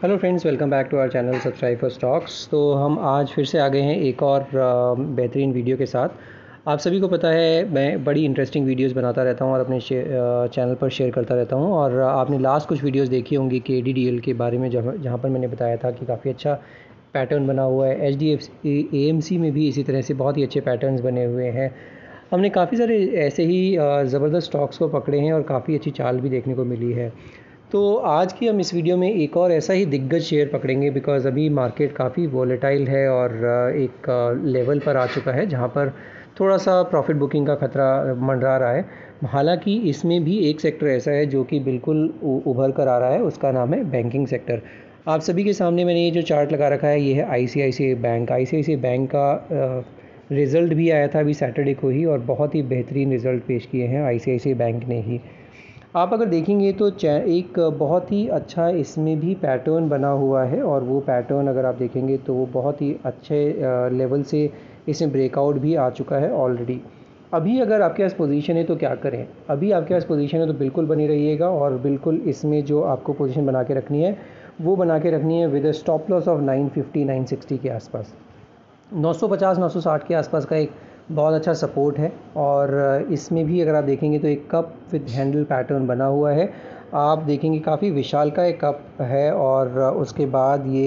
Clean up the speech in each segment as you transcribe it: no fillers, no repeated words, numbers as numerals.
Hello friends, welcome back to our channel subscribe for stocks. तो हम आज फिर से आ गए हैं एक और बेहतरीन वीडियो के साथ। आप सभी को पता है मैं बड़ी इंटरेस्टिंग वीडियोस बनाता रहता हूं और अपने चैनल पर शेयर करता रहता हूं। और आपने लास्ट कुछ वीडियोस देखी होंगी KDDL के बारे में, जहां पर मैंने बताया था कि काफ़ी अच्छा पैटर्न बना हुआ है। HDFC AMC में भी इसी तरह से बहुत ही अच्छे पैटर्न्स बने हुए हैं। हमने काफ़ी सारे ऐसे ही ज़बरदस्त स्टॉक्स को पकड़े हैं और काफ़ी अच्छी चाल भी देखने को मिली है। तो आज की हम इस वीडियो में एक और ऐसा ही दिग्गज शेयर पकड़ेंगे, बिकॉज़ अभी मार्केट काफ़ी वॉलेटाइल है और एक लेवल पर आ चुका है जहां पर थोड़ा सा प्रॉफिट बुकिंग का खतरा मंडरा रहा है। हालांकि इसमें भी एक सेक्टर ऐसा है जो कि बिल्कुल उभर कर आ रहा है, उसका नाम है बैंकिंग सेक्टर। आप सभी के सामने मैंने ये जो चार्ट लगा रखा है, ये है ICICI बैंक का रिज़ल्ट भी आया था अभी सैटरडे को ही, और बहुत ही बेहतरीन रिज़ल्ट पेश किए हैं ICICI बैंक ने ही। आप अगर देखेंगे तो एक बहुत ही अच्छा इसमें भी पैटर्न बना हुआ है, और वो पैटर्न अगर आप देखेंगे तो वो बहुत ही अच्छे लेवल से इसमें ब्रेकआउट भी आ चुका है ऑलरेडी। अभी अगर आपके पास पोजीशन है तो क्या करें? अभी आपके पास पोजीशन है तो बिल्कुल बनी रहिएगा, और बिल्कुल इसमें जो आपको पोजीशन बना के रखनी है वो बना के रखनी है विद स्टॉप लॉस ऑफ 950 960 के आसपास। 950 960 के आसपास का एक बहुत अच्छा सपोर्ट है। और इसमें भी अगर आप देखेंगे तो एक कप विद हैंडल पैटर्न बना हुआ है। आप देखेंगे काफ़ी विशाल का एक कप है, और उसके बाद ये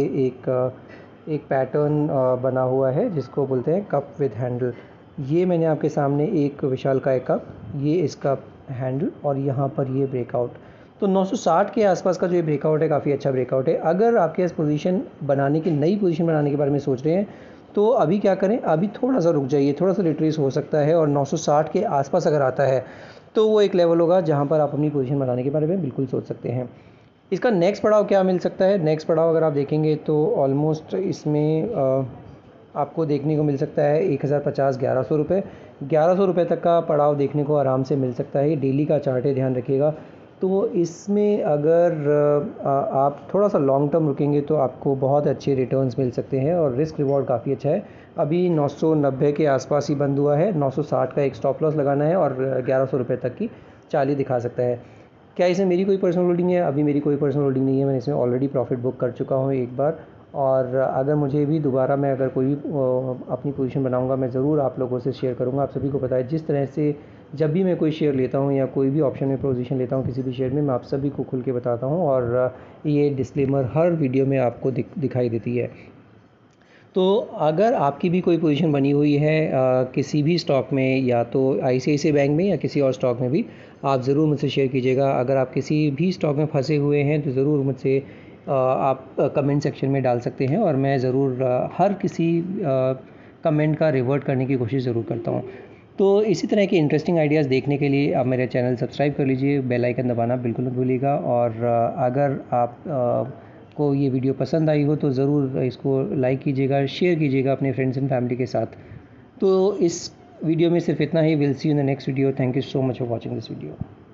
एक पैटर्न बना हुआ है जिसको बोलते हैं कप विद हैंडल। ये मैंने आपके सामने एक विशाल का एक कप, ये इसका हैंडल, और यहाँ पर ये ब्रेकआउट। तो 960 के आसपास का जो ये ब्रेकआउट है काफ़ी अच्छा ब्रेकआउट है। अगर आपके पास पोजीशन बनाने की, नई पोजीशन बनाने के बारे में सोच रहे हैं तो अभी क्या करें, अभी थोड़ा सा रुक जाइए, थोड़ा सा रिट्रेस हो सकता है, और 960 के आसपास अगर आता है तो वो एक लेवल होगा जहाँ पर आप अपनी पोजीशन बनाने के बारे में बिल्कुल सोच सकते हैं। इसका नेक्स्ट पड़ाव क्या मिल सकता है? नेक्स्ट पड़ाव अगर आप देखेंगे तो ऑलमोस्ट इसमें आपको देखने को मिल सकता है 1050 1100 रुपये, 1100 रुपये तक का पड़ाव देखने को आराम से मिल सकता है। डेली का चार्ट है, ध्यान रखिएगा। तो इसमें अगर आप थोड़ा सा लॉन्ग टर्म रुकेंगे तो आपको बहुत अच्छे रिटर्न्स मिल सकते हैं, और रिस्क रिवॉर्ड काफ़ी अच्छा है। अभी 990 के आसपास ही बंद हुआ है। 960 का एक स्टॉप लॉस लगाना है, और 1100 रुपये तक की चाली दिखा सकता है। क्या इसमें मेरी कोई पर्सनल होल्डिंग है? अभी मेरी कोई पर्सनल होल्डिंग नहीं है, मैंने इसमें ऑलरेडी प्रॉफिट बुक कर चुका हूँ एक बार। और अगर मुझे भी दोबारा, मैं अगर कोई भी अपनी पोजीशन बनाऊंगा, मैं ज़रूर आप लोगों से शेयर करूंगा। आप सभी को पता है जिस तरह से जब भी मैं कोई शेयर लेता हूं या कोई भी ऑप्शन में पोजीशन लेता हूं किसी भी शेयर में, मैं आप सभी को खुल के बताता हूं, और ये डिस्क्लेमर हर वीडियो में आपको दिखाई देती है। तो अगर आपकी भी कोई पोजीशन बनी हुई है किसी भी स्टॉक में, या तो ICICI बैंक में या किसी और स्टॉक में भी, आप ज़रूर मुझसे शेयर कीजिएगा। अगर आप किसी भी स्टॉक में फंसे हुए हैं तो ज़रूर मुझसे आप कमेंट सेक्शन में डाल सकते हैं, और मैं ज़रूर हर किसी कमेंट का रिवर्ट करने की कोशिश ज़रूर करता हूँ। तो इसी तरह के इंटरेस्टिंग आइडियाज़ देखने के लिए आप मेरे चैनल सब्सक्राइब कर लीजिए, बेल आइकन दबाना बिल्कुल मत भूलिएगा। और अगर आप को ये वीडियो पसंद आई हो तो ज़रूर इसको लाइक कीजिएगा, शेयर कीजिएगा अपने फ्रेंड्स एंड फैमिली के साथ। तो इस वीडियो में सिर्फ इतना ही। Will see you in the next video. Thank you so much for watching this video.